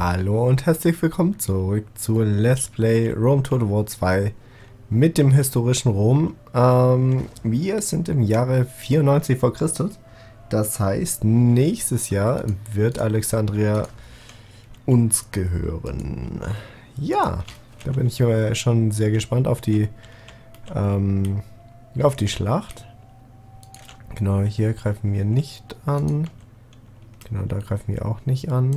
Hallo und herzlich willkommen zurück zu Let's Play Rome Total War 2 mit dem historischen Rom. Wir sind im Jahre 94 vor Christus. Das heißt, nächstes Jahr wird Alexandria uns gehören. Ja, da bin ich schon sehr gespannt auf die Schlacht. Genau, hier greifen wir nicht an. Genau, da greifen wir auch nicht an.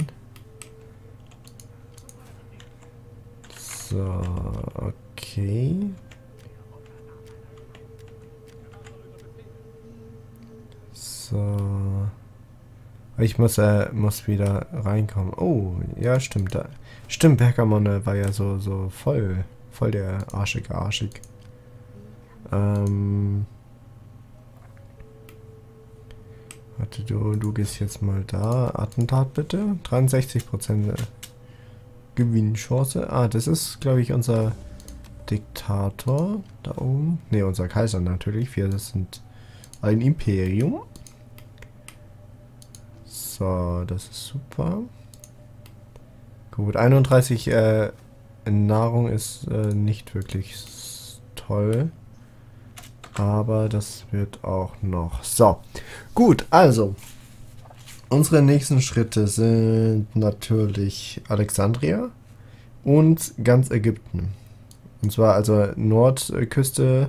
So, okay. So. Ich muss wieder reinkommen. Oh, ja, stimmt. Stimmt, Pergamon war ja so voll der arschig. Warte, du gehst jetzt mal da. Attentat bitte. 63% Gewinnchance. Ah, das ist, glaube ich, unser Diktator da oben. Ne, unser Kaiser natürlich. Wir sind ein Imperium. So, das ist super. Gut, 31 Nahrung ist nicht wirklich toll. Aber das wird auch noch. So, gut, also. Unsere nächsten Schritte sind natürlich Alexandria und ganz Ägypten. Und zwar also Nordküste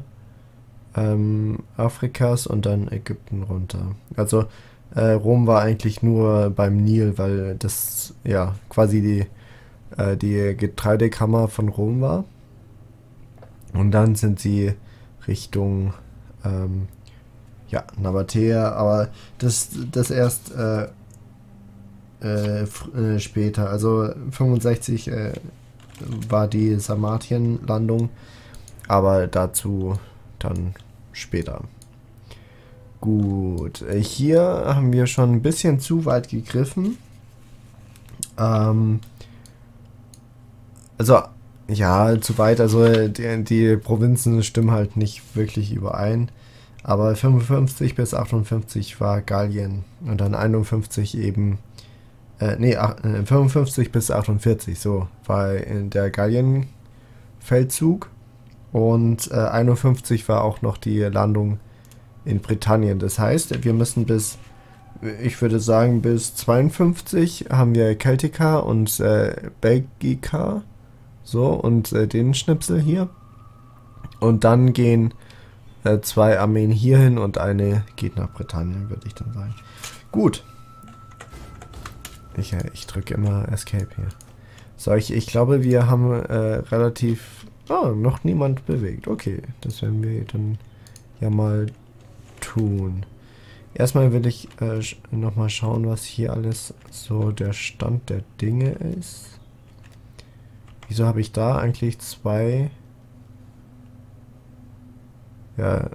Afrikas und dann Ägypten runter. Also Rom war eigentlich nur beim Nil, weil das ja quasi die Getreidekammer von Rom war. Und dann sind sie Richtung Nabatäa, aber das erst später. Also 65 war die Sarmatien-Landung, aber dazu dann später. Gut, hier haben wir schon ein bisschen zu weit gegriffen. Also, ja, zu weit, also die Provinzen stimmen halt nicht wirklich überein. Aber 55 bis 58 war Gallien und dann 51 eben, 55 bis 48, so war der Gallienfeldzug und 51 war auch noch die Landung in Britannien. Das heißt, wir müssen ich würde sagen, bis 52 haben wir Celtica und Belgica, so, und den Schnipsel hier. Und dann gehen 2 Armeen hierhin und eine geht nach Britannien, würde ich dann sagen. Gut. Ich drücke immer Escape hier. So, ich glaube, wir haben relativ... Oh, noch niemand bewegt. Okay, das werden wir dann ja mal tun. Erstmal will ich nochmal schauen, was hier alles so der Stand der Dinge ist. Wieso habe ich da eigentlich 2... Ja,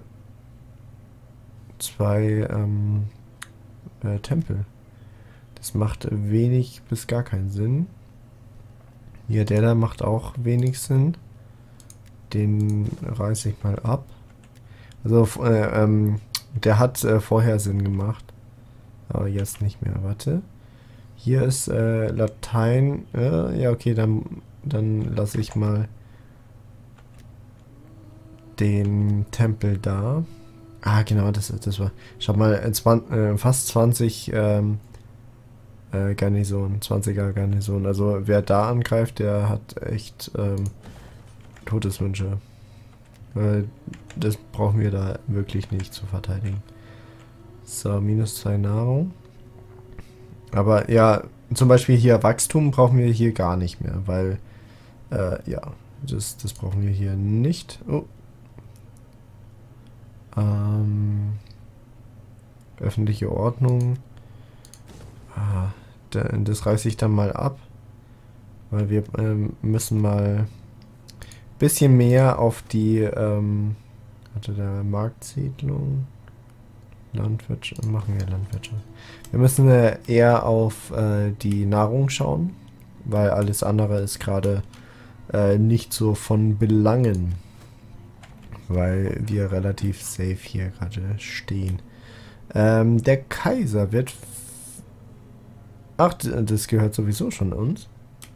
2 Tempel. Das macht wenig bis gar keinen Sinn. Hier, der da macht auch wenig Sinn. Den reiße ich mal ab. Also, der hat vorher Sinn gemacht. Aber jetzt nicht mehr. Warte. Hier ist Latein. Ja, okay, dann lasse ich mal den Tempel da. Ah, genau, das war. Schau mal, fast 20 Garnison, 20er Garnison. Also wer da angreift, der hat echt Todeswünsche. Das brauchen wir da wirklich nicht zu verteidigen. So, -2 Nahrung. Aber ja, zum Beispiel hier Wachstum brauchen wir hier gar nicht mehr, weil ja, das brauchen wir hier nicht. Oh. Öffentliche Ordnung. Das reiße ich dann mal ab. Weil wir müssen mal ein bisschen mehr auf die der Marktsiedlung. Landwirtschaft. Machen wir Landwirtschaft. Wir müssen eher auf die Nahrung schauen. Weil alles andere ist gerade nicht so von Belangen. Weil wir relativ safe hier gerade stehen. Der Kaiser wird... Ach, das gehört sowieso schon uns.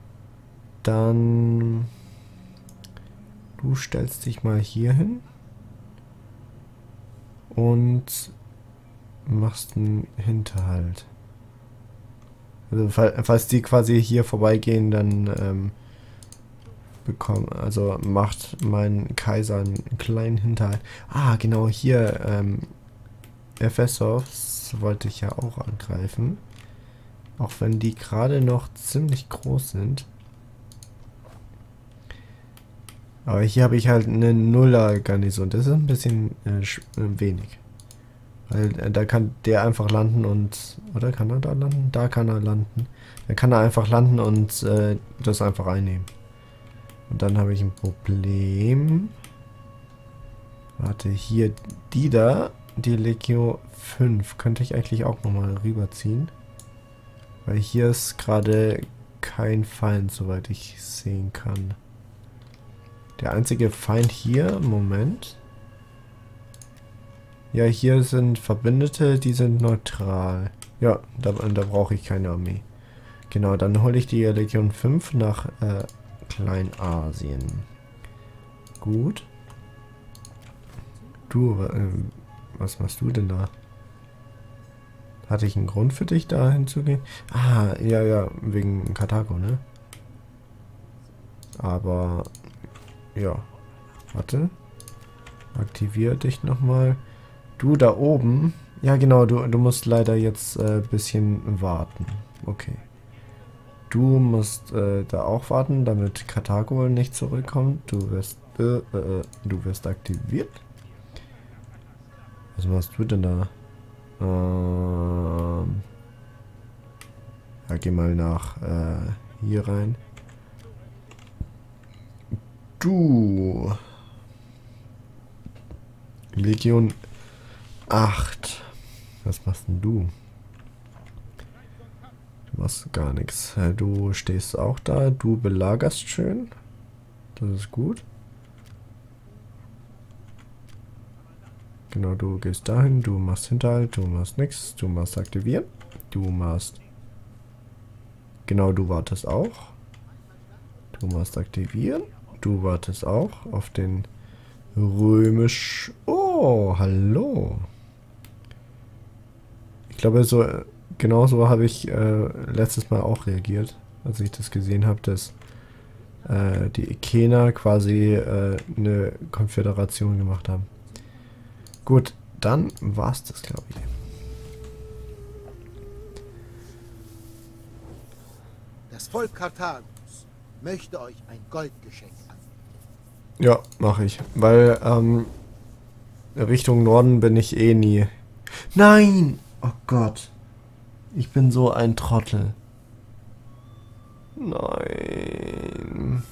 Dann... Du stellst dich mal hier hin. Und machst einen Hinterhalt. Also falls die quasi hier vorbeigehen, dann macht mein Kaiser einen kleinen Hinterhalt. Ah, genau, hier Ephesos wollte ich ja auch angreifen. Auch wenn die gerade noch ziemlich groß sind. Aber hier habe ich halt eine Nuller-Garnison. Das ist ein bisschen wenig. Weil da kann der einfach landen und... Oder kann er da landen? Da kann er landen. Dann kann er einfach landen und das einfach einnehmen. Und dann habe ich ein Problem. Warte, hier die da. Die Legio 5. Könnte ich eigentlich auch nochmal rüberziehen. Weil hier ist gerade kein Feind, soweit ich sehen kann. Der einzige Feind hier, Moment. Ja, hier sind Verbündete, die sind neutral. Ja, da brauche ich keine Armee. Genau, dann hole ich die Legion 5 nach Kleinasien. Gut. Du, was machst du denn da? Hatte ich einen Grund für dich, da hinzugehen? Ah, ja, wegen Karthago, ne? Aber... Ja, warte. Aktiviere dich nochmal. Du da oben. Ja, genau, du musst leider jetzt ein bisschen warten. Okay. Du musst da auch warten, damit Karthago nicht zurückkommt. Du wirst aktiviert. Was machst du denn da? Ja, geh mal nach hier rein. Du. Legion 8. Was machst denn du? Du machst gar nichts. Du stehst auch da. Du belagerst schön. Das ist gut. Genau, du gehst dahin. Du machst Hinterhalt. Du machst nichts. Du machst aktivieren. Du machst... Genau, du wartest auch. Du machst aktivieren. Du wartest auch auf den römisch... Oh, hallo. Ich glaube, so genauso habe ich letztes Mal auch reagiert, als ich das gesehen habe, dass die Ikener quasi eine Konföderation gemacht haben. Gut, dann war's das, glaube ich. Das Volk Karthagos möchte euch ein Goldgeschenk anbieten. Ja, mache ich. Weil, Richtung Norden bin ich eh nie. Nein! Oh Gott. Ich bin so ein Trottel. Nein.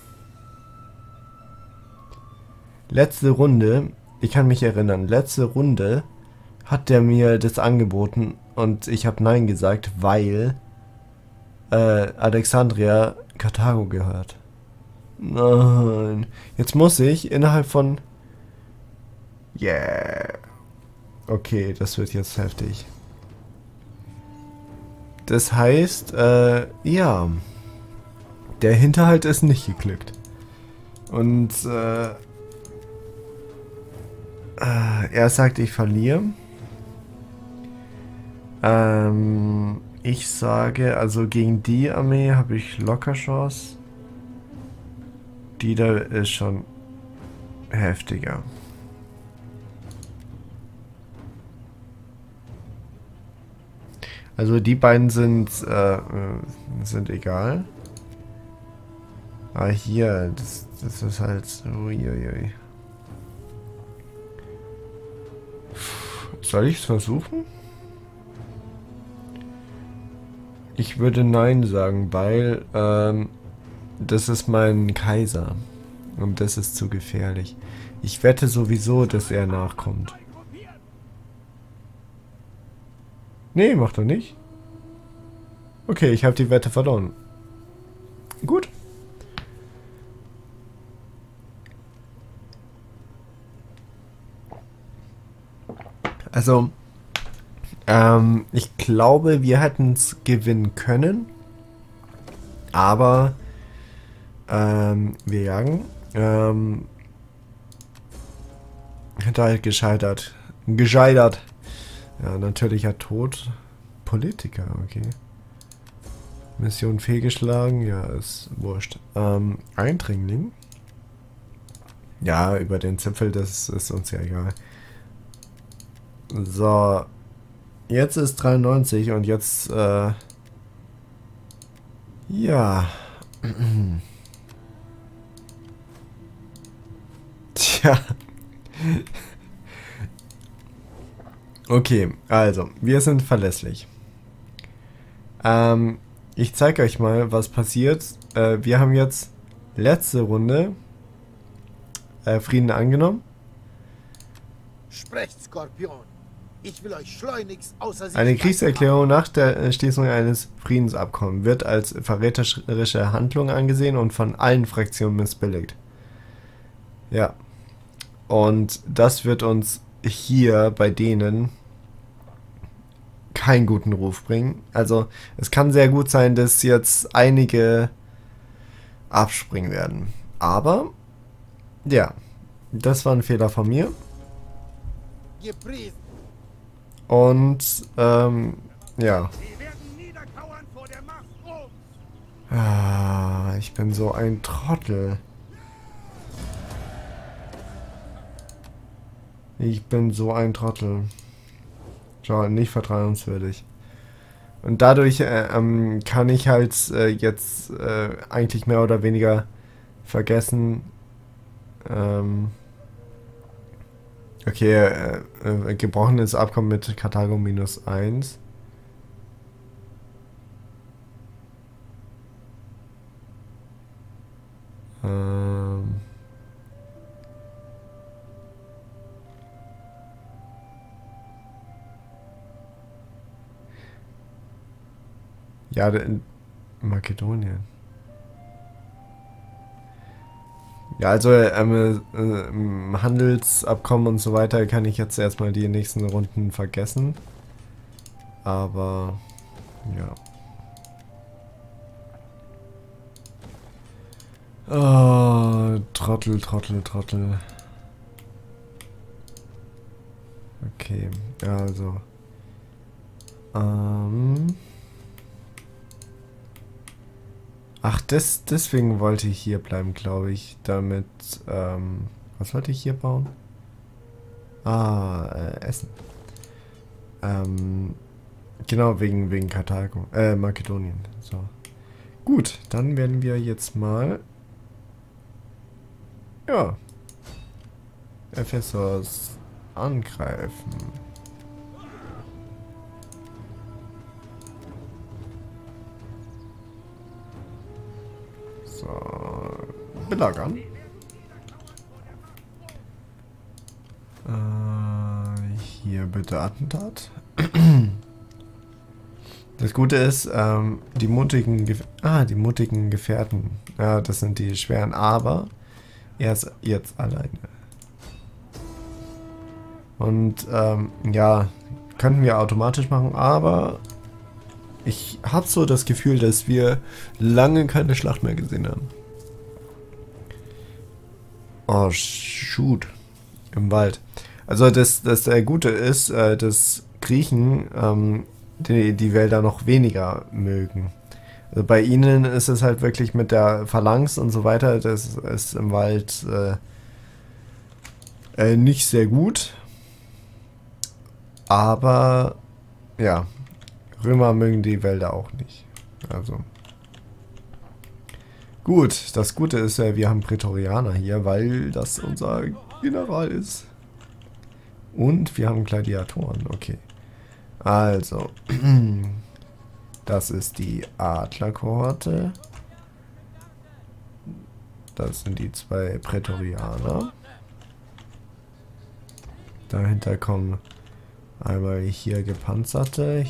Letzte Runde, ich kann mich erinnern, letzte Runde hat der mir das angeboten und ich habe Nein gesagt, weil Alexandria Karthago gehört. Nein. Jetzt muss ich innerhalb von... Yeah. Okay, das wird jetzt heftig. Das heißt, ja. Der Hinterhalt ist nicht geglückt. Und, er sagt, ich verliere. Ich sage, also gegen die Armee habe ich locker Chance. Die da ist schon heftiger. Also die beiden sind egal. Aber hier, das ist halt... Uiuiui. Soll ich es versuchen? Ich würde Nein sagen, weil das ist mein Kaiser. Und das ist zu gefährlich. Ich wette sowieso, dass er nachkommt. Nee, macht er nicht. Okay, ich habe die Wette verloren. Gut. Also, ich glaube, wir hätten es gewinnen können. Aber Wir jagen. Hinterhalt halt gescheitert. Gescheitert. Ja, natürlicher Tod. Politiker, okay. Mission fehlgeschlagen. Ja, ist wurscht. Eindringling. Ja, über den Zipfel, das ist uns ja egal. So. Jetzt ist 93 und jetzt, ja. Tja. Okay, also, wir sind verlässlich. Ich zeige euch mal, was passiert. Wir haben jetzt letzte Runde Frieden angenommen. Sprecht, Skorpion. Ich will euch schleunigst außer Sicht. Eine Kriegserklärung nach der Schließung eines Friedensabkommens wird als verräterische Handlung angesehen und von allen Fraktionen missbilligt. Ja. Und das wird uns hier bei denen keinen guten Ruf bringen. Also es kann sehr gut sein, dass jetzt einige abspringen werden. Aber, ja, das war ein Fehler von mir. Gepriesen. Und, ja. Ah, ich bin so ein Trottel. Ich bin so ein Trottel. Schau, nicht vertrauenswürdig. Und dadurch kann ich halt jetzt eigentlich mehr oder weniger vergessen. Okay, gebrochenes Abkommen mit Karthago -1. Ja, in Makedonien. Ja, also im Handelsabkommen und so weiter kann ich jetzt erstmal die nächsten Runden vergessen. Aber ja. Oh, Trottel, Trottel, Trottel. Okay, also. Ach, deswegen wollte ich hier bleiben, glaube ich. Damit, was wollte ich hier bauen? Ah, Essen. Genau, wegen Karthago, Makedonien. So. Gut, dann werden wir jetzt mal, ja, Ephesos angreifen. So, belagern. Hier bitte Attentat. Das Gute ist, die mutigen Gefährten. Ja, das sind die schweren, aber er ist jetzt alleine. Und ja, könnten wir automatisch machen, aber ich habe so das Gefühl, dass wir lange keine Schlacht mehr gesehen haben. Oh, shoot. Im Wald. Also das Gute ist, dass Griechen die Wälder noch weniger mögen. Also bei ihnen ist es halt wirklich mit der Phalanx und so weiter, das ist im Wald nicht sehr gut. Aber ja, Römer mögen die Wälder auch nicht. Also gut, das Gute ist, wir haben Prätorianer hier, weil das unser General ist. Und wir haben Gladiatoren, okay. Also, das ist die Adlerkohorte. Das sind die 2 Prätorianer. Dahinter kommen einmal hier Gepanzerte,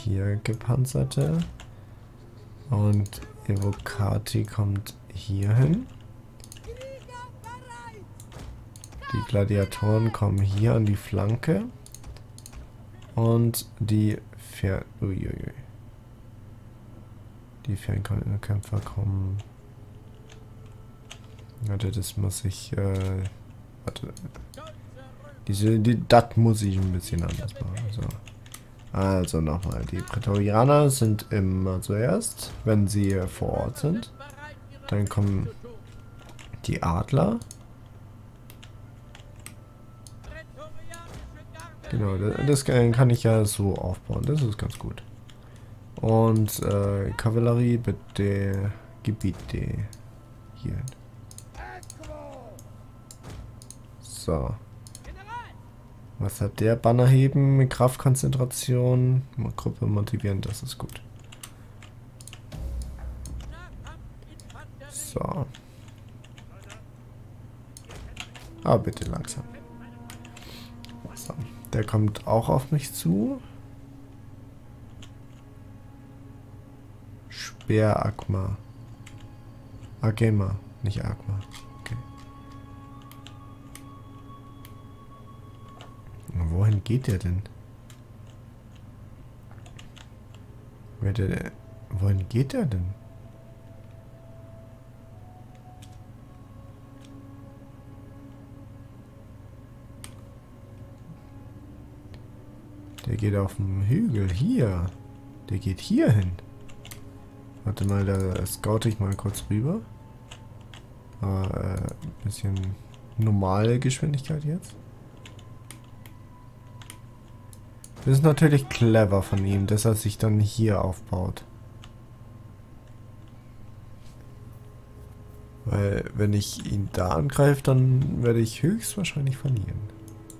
und Evocati kommt hier hin. Die Gladiatoren kommen hier an die Flanke. Und die Fernkämpfer, kommen Warte, das muss ich, warte. Das muss ich ein bisschen anders machen. So. Also nochmal, die Prätorianer sind immer zuerst, wenn sie vor Ort sind. Dann kommen die Adler. Genau, das kann ich ja so aufbauen. Das ist ganz gut. Und Kavallerie bitte Gebiete hier. So. Was hat der? Banner heben, Kraftkonzentration, Gruppe motivieren, das ist gut. So. Ah, bitte langsam. So. Der kommt auch auf mich zu. Speer-Agma. Agema, nicht Agma. Okay. Wohin geht der denn? Wohin geht der denn? Der geht auf dem Hügel. Hier. Der geht hier hin. Warte mal, da scoute ich mal kurz rüber. Bisschen normale Geschwindigkeit jetzt. Das ist natürlich clever von ihm, dass er sich dann hier aufbaut. Weil, wenn ich ihn da angreife, dann werde ich höchstwahrscheinlich verlieren.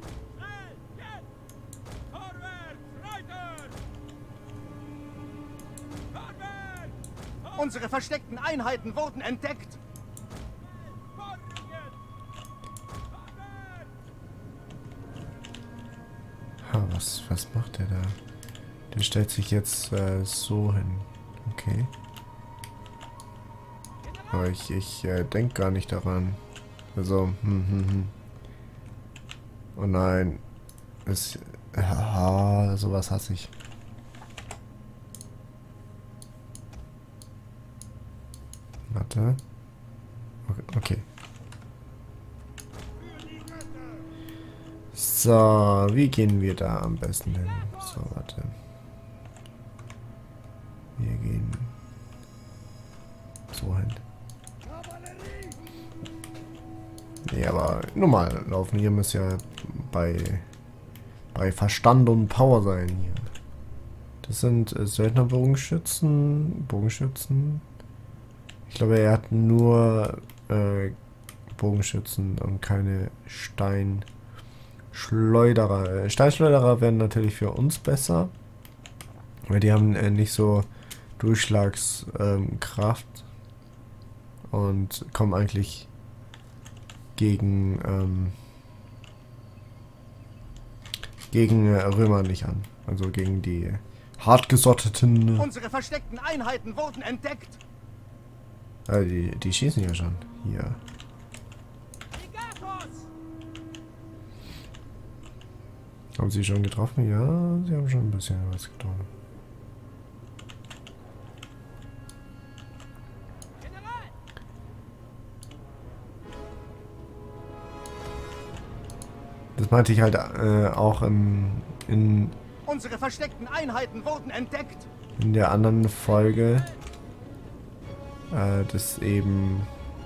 Unsere versteckten Einheiten wurden entdeckt. Ha, was macht der da? Der stellt sich jetzt so hin. Okay. Aber ich denke gar nicht daran. Also, Oh nein. Sowas hasse ich. Warte. Okay. So, wie gehen wir da am besten hin? So, warte. Wir gehen so hin. Nee, aber normal laufen. Hier muss ja bei Verstand und Power sein hier. Das sind Söldner-Bogenschützen. Bogenschützen. Ich glaube, er hat nur Bogenschützen und keine Steinschleuderer. Steinschleuderer werden natürlich für uns besser. Weil die haben nicht so Durchschlagskraft. Und kommen eigentlich gegen Römer nicht an. Also gegen die hartgesotteten. Unsere versteckten Einheiten wurden entdeckt. Die schießen ja schon. Hier. Haben sie schon getroffen? Ja, sie haben schon ein bisschen was getroffen. Das meinte ich halt auch in Unsere versteckten Einheiten wurden entdeckt. In der anderen Folge. Das eben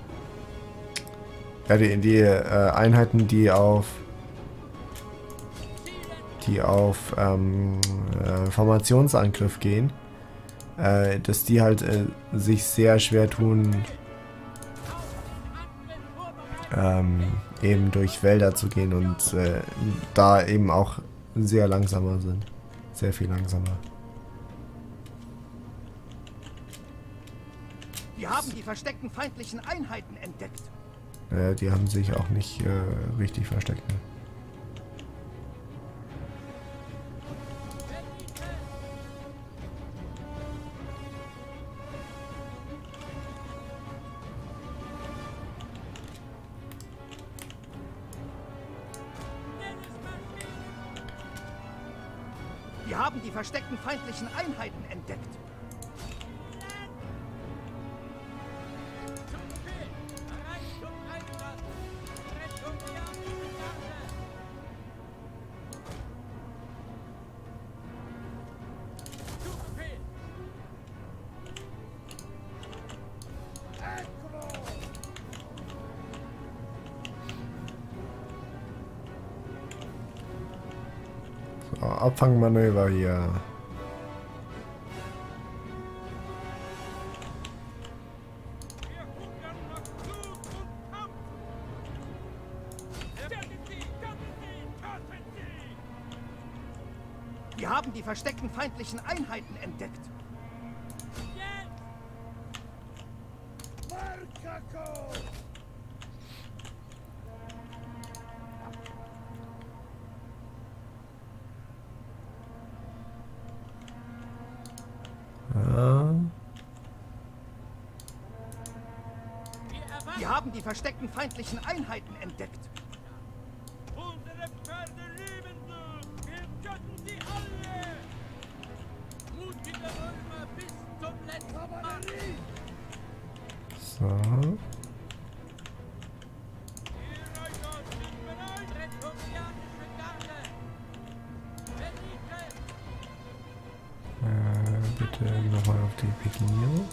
ja, die Einheiten, die auf Formationsangriff gehen, dass die halt sich sehr schwer tun, eben durch Wälder zu gehen und da eben auch sehr langsamer sind. Sehr viel langsamer. Wir haben die versteckten feindlichen Einheiten entdeckt. Die haben sich auch nicht richtig versteckt. Ne? Wir haben die versteckten feindlichen Einheiten entdeckt. Abfangmanöver hier. Wir haben die versteckten feindlichen Einheiten entdeckt. Ja. Wir haben die versteckten feindlichen Einheiten entdeckt. Unsere Pferde lieben du! Wir töten sie alle! Mutige Römer bis zum letzten Mal! So. Die Reiter sind bereit! Prätorianische Garde! Venite! Bitte nochmal auf die Pikiniere.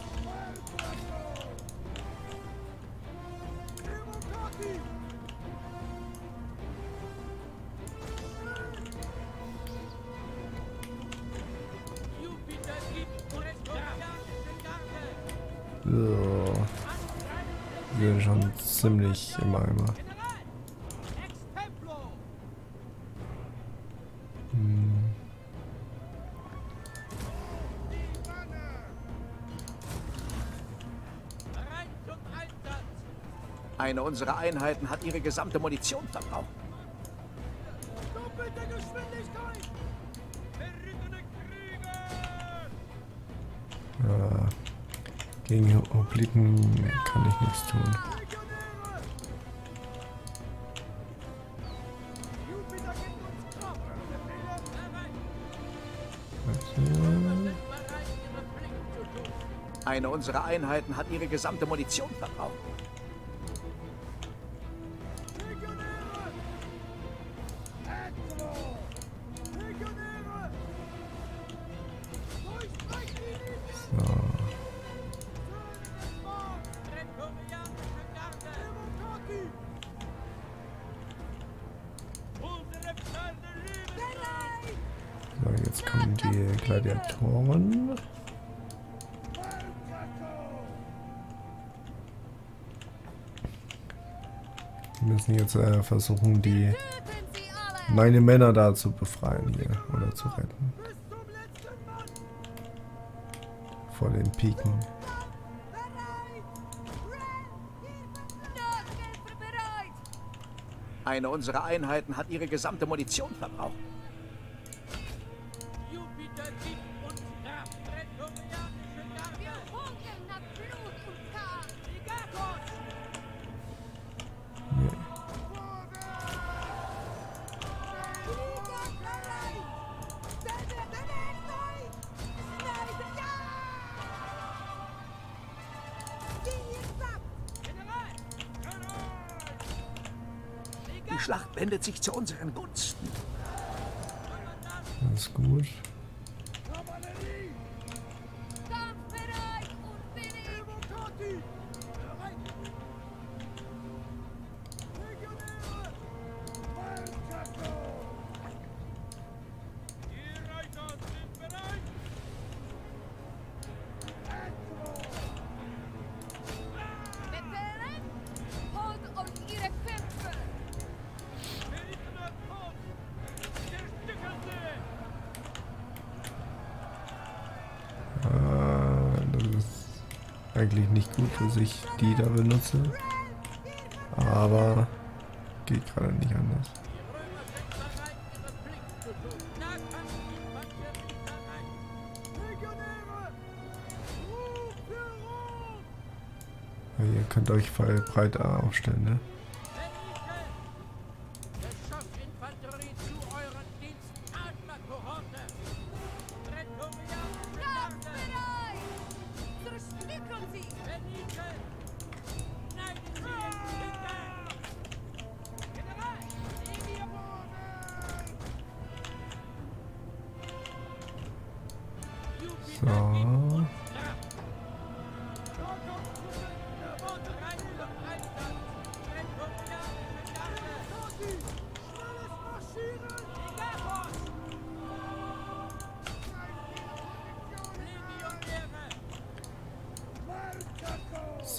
Jupiter gibt prätorianische Garde! So. Wir sind schon ziemlich im Eimer. General! Ex Templo! Bereit zum Einsatz! Eine unserer Einheiten hat ihre gesamte Munition verbraucht. Doppelte Geschwindigkeit! Berittene Krieger! Gegen Hopliten kann ich nichts tun. Jupiter gibt uns Kraft! Bereit! Okay. Bereit, ihre Pflicht zu tun! Eine unserer Einheiten hat ihre gesamte Munition verbraucht. Legionäre! Etro! Legionäre! Durchbrecht die Linien! So. Prätorianische Garde! Demokratie! Unsere Pferde lieben So, jetzt kommen die Gladiatoren. Wir müssen jetzt versuchen, die meine Männer da zu befreien hier oder zu retten bis zum letzten Mann! vor den Piken. Eine unserer Einheiten hat ihre gesamte Munition verbraucht. Jupiter gibt uns Kraft! Prätorianische Garde! Ligatos! General! Die Schlacht wendet sich zu unseren Gunsten. Alles gut. Kavallerie! Demokratie! Bereit! Legionäre! Marcato! Die Reiter sind bereit! Etro! Berittene Post! Zerstückeln sie! Das ist eigentlich nicht gut, dass ich die da benutze. Aber geht gerade nicht anders. Die Römer sind bereit, ihre Pflicht zu tun. Nahkampf die Panzerung bereit. Legionäre! Ruf für Rom! Ja, ihr könnt euch voll breiter aufstellen, ne? Venite! Geschossinfanterie zu euren Diensten. Adlerkohorte! Prätorianische Garde! Venite! Schneiden sie in Stücke! General! Jupiter So. gibt uns Kraft! Bereit zum Einsatz! Prätorianische Garde! Schnelles Marschieren! Ligatos!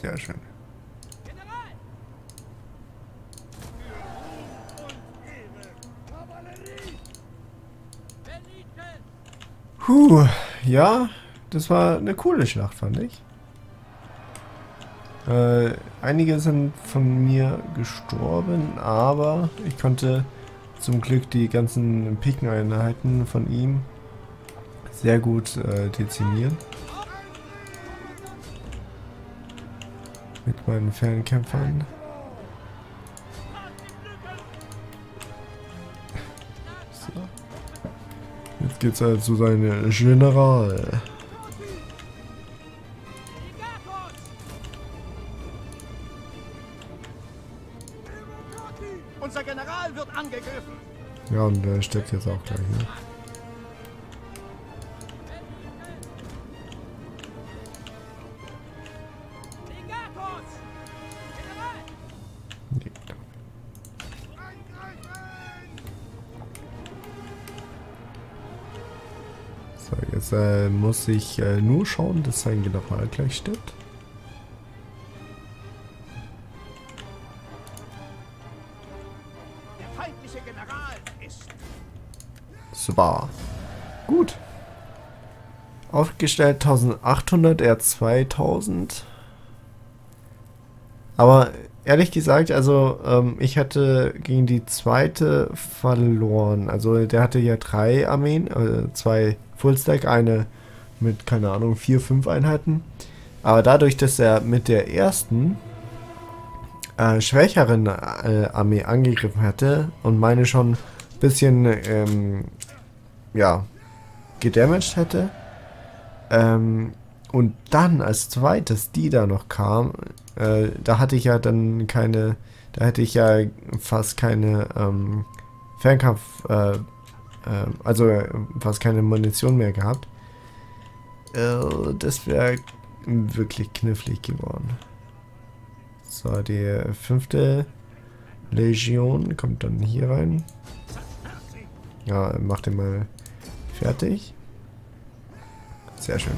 Sehr schön. General! Kavallerie! Beniten! Ja, das war eine coole Schlacht, fand ich. Einige sind von mir gestorben, aber ich konnte zum Glück die ganzen Pikeneinheiten von ihm sehr gut dezimieren. Mit meinen Fernkämpfern. So. Jetzt geht's halt zu seinem General. Unser General wird angegriffen. Ja, und der steckt jetzt auch gleich, ne? Legatus! General! Nee. So, jetzt muss ich nur schauen, dass sein General gleich stirbt. Der feindliche General ist... Super. Gut. Aufgestellt 1800, er 2000. Aber ehrlich gesagt, also ich hatte gegen die zweite verloren. Also der hatte ja 3 Armeen, 2 Fullstack, eine mit, keine Ahnung, 4, 5 Einheiten. Aber dadurch, dass er mit der ersten schwächeren Armee angegriffen hatte und meine schon ein bisschen, ja, gedamaged hätte, und dann als zweites die da noch kam, da hatte ich ja dann keine, da hätte ich ja fast keine Fernkampf, also fast keine Munition mehr gehabt. Das wäre wirklich knifflig geworden. So, die 5. Legion kommt dann hier rein. Ja, macht den mal fertig. Sehr schön.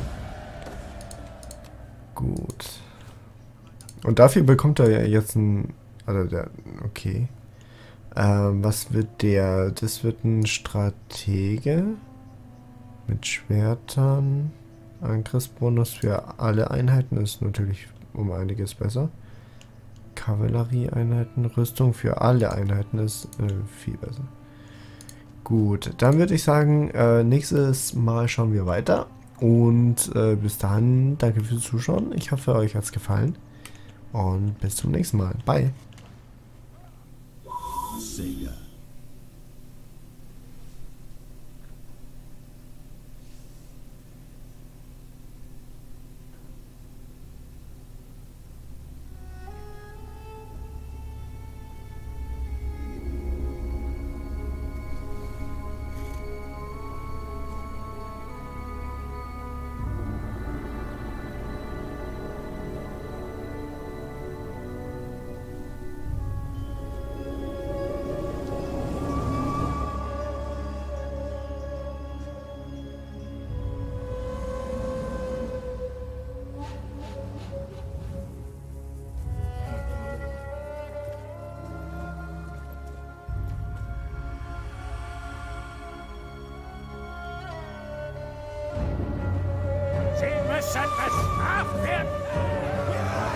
Gut. Und dafür bekommt er ja jetzt ein... Also der... Okay. Was wird der? Das wird ein Stratege. Mit Schwertern. Angriffsbonus für alle Einheiten ist natürlich um einiges besser. Kavallerieeinheiten. Rüstung für alle Einheiten ist viel besser. Gut, dann würde ich sagen, nächstes Mal schauen wir weiter. Und bis dahin, danke fürs Zuschauen. Ich hoffe, euch hat es gefallen. Und bis zum nächsten Mal. Bye. Sega. Sie müssen bestraft werden!